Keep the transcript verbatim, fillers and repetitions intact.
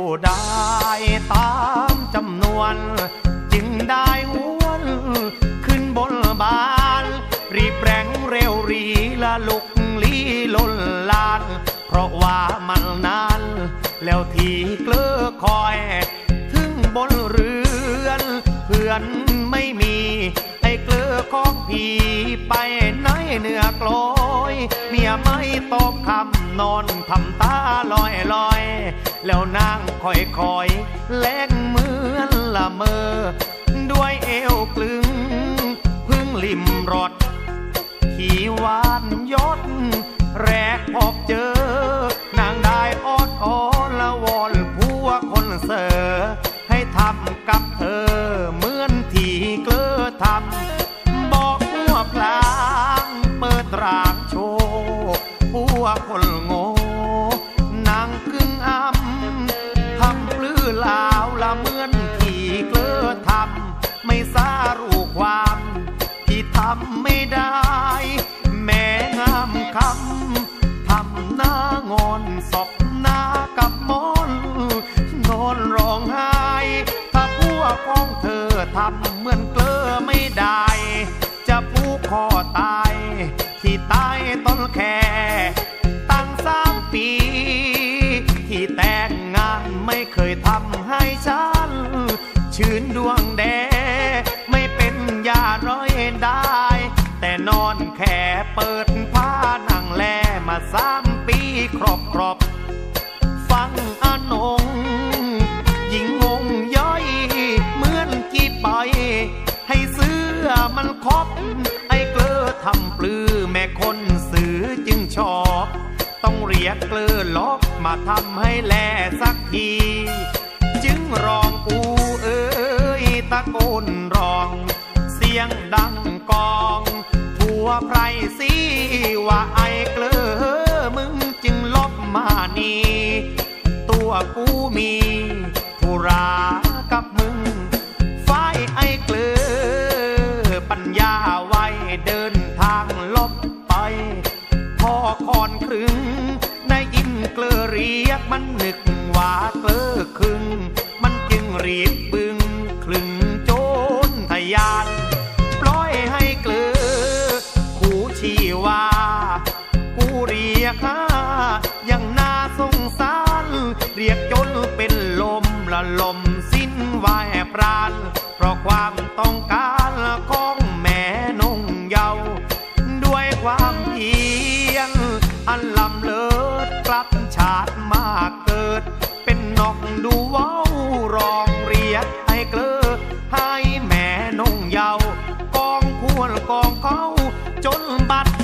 ได้ตามจำนวนจึงได้หวนขึ้นบนบานรีบแรงเร็วรีละลุกลี้ลนลานเพราะว่ามันนานแล้วที่เกลือคอยถึงบนเรือนเพื่อนไม่มีไอ้เกลือของพี่ไปไหนเหนือกลอยเมียไม่ตอบคำนอนทำตาลอยลอยแล้วนางคอยคอยแลกเหมือนละเมอด้วยเอวกลึงพึ่งลิมรถขี่หวานยศแรกพบเจอนางได้ออดอ้อนละวอนผัวคนเสอให้ทำกับเธอเหมือนที่เกลือทำบอกหัวพลางเปิดร่างโชว์ผัวคนโง่นางกึ่งอ้ำทำปลื้อลาวละเหมือนที่เกลือทำไม่สารู้ความที่ทำไม่ได้แม่งามคำทำหน้างอนศพหน้ากับมอนนอนร้องไห้ถ้าผัวของเธอทำเหมือนเกลือไม่ได้จะผูกคอตายที่ใต้ต้นแคตั้งสามปีที่แต่งงานไม่เคยทำให้ฉันชื่นดวงแดไม่เป็นยาร้อยได้แต่นอนแค่เปิดผ้านั่งแลมาสามปีครบครบฟังอนงยิ่งงงย่อยเหมือนกี่ไปให้เสื้อมันครบไอ้เกลือทำปลื้อแม่คนซื้อจึงชอบต้องเรียกเกลือลบมาทำให้แลสักทีจึงร้องอูเอ้ยตะโกนร้องเสียงดังกองทั่วไพรสีว่าไอ้เกลือมึงจึงลบมานี่ตัวกูมีธุระกับมึงฝ่ายไอ้เกลือปัญญาไว้เดินทางลบไปพอคอนครึ่งได้ยินเกลือเรียกมันนึกว่าเกลือครึ่งมันจึงรีบบึงคลึงโจรทะยานปล่อยให้เกลือขู่ชี้ว่ากูเรียกหายังน่าสงสารเรียกจนเป็นลมละลมสิ้นวายปราณเพราะความต้องการของแม่นงเยาว์ด้วยความเพียรอันลำเลิศกลับชาติมาเกิดเป็นนกดูว้าวร้องเรียกให้เกลือให้แม่นงเยาว์กองควรกองเขาจนบัด